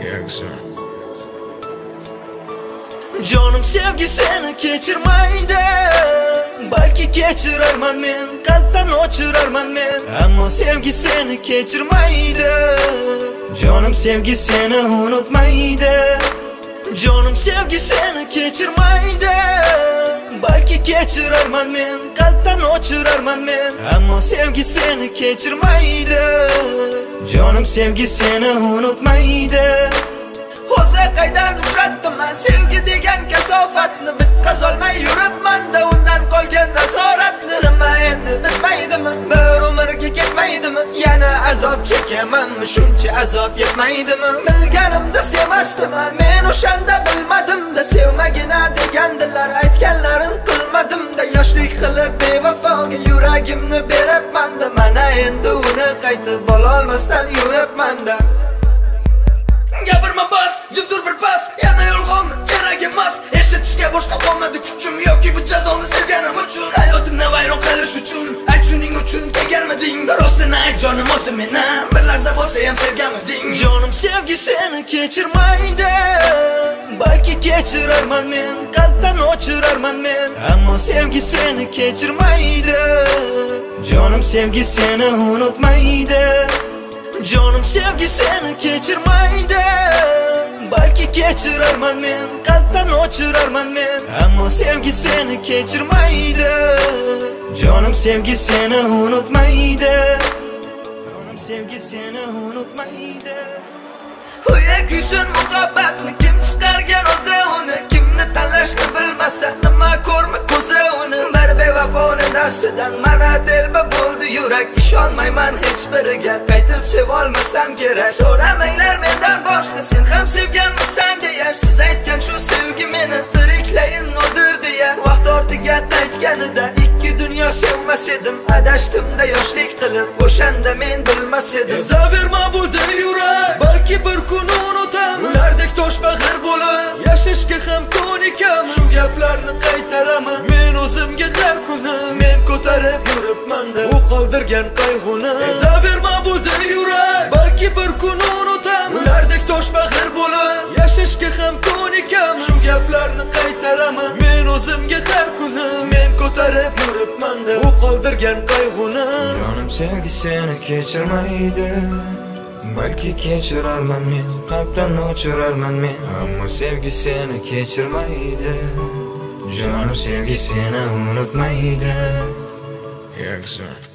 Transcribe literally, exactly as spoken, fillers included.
Yaksan. Canım sevgi seni kechirmaydi. Balki kechirarman men, qalbdan o'chirarman men. Ammo sevgi seni kechirmaydi. Canım sevgi seni unutmaydi. Canım sevgi seni kechirmaydi. Balki kechirarman men, qalbdan o'chirarman men. Ammo sevgi seni kechirmaydi. Canım sevgi seni unutmaydi. O'zi qaydan uchratdim men sevgi degan kasofatni, bitkazolmay yuribman-da undan qolgan asoratni. Nima endi bitmaydimi, bir umrga ketmaydimi? Yana azob chekamanmi, shuncha azob yetmaydimi? Bilganimda sevmasdim, men o'shanda bilmadim-da, sevmagina degandilar, aytganlarin qilmadim-da, yoshlik qilib bevafoga yuragimni beribman-da, mana endi uni qaytib ololmasdan yuribman-da. Gapirma bas, jim tur bir pas, yana yolg'on kerak emas. Eshitishga boshqa qolmadi kuchim yoki bu jazoni sevganim uchun. Hayotimni vayron qilish uchun, ayt shuning uchun kelganmiding? Rostini ayt jonim, o'zi meni bir lahza bo'lsa ham sevganmiding? Jonim sevgi seni kechirmaydi. Balki kechirarman men, qalbdan o'chirarman men. Ammo sevgi seni kechirmaydi. Jonim sevgi seni unutmaydi. Canım sevgi seni kechirmaydi. Balki kechirarman men, qalbdan o'chirarman men. Ammo sevgi seni kechirmaydi. Canım sevgi seni unutmaydi. Canım sevgi seni unutmaydi. Uya kuysin muhabbatni kim chiqargan o'zi uni, kimni tanlashni bilmasa nima ko'rmi ko'zi uni. Bir bevafoni dastidan mana telba bo'ldi yurak, ishonmayman hech biriga, qaytib sevolmasam kerak. So'ramanglar mendan boshqa sen ham sevganmisan deya, siz aytgan shu sevgi meni tiriklayin nodir deya. Vaqt ortiga qaytganida ikki dunyo sevmas edim, adashdim-da yoshlik qilib, o'shanda men bilmas edim. Zaverma bu dil yurak, balki bir kun unutaman. Ulardek toshbag'ir bo'lib yashashga ham ko'nikaman. Shu gaplarni qaytaraman men o'zimga har kuni, men ko'tarib yuribman-da u qoldirgan qayg'uni. Zaverma bu dil yurak, balki bir kun unutaman. Ulardek toshbag'ir bo'lib yashashga ham ko'nikaman. Shu gaplarni qaytaraman men o'zimga har kuni, men ko'tarib yuribman-da u qoldirgan qayg'uni. Jonim sevgi seni kechirmaydi. Balki kechirarman men, qalbdan o'chirarman men. Ammo sevgi seni kechirmaydi. Jonim sevgi seni unutmaydi. Yaksan.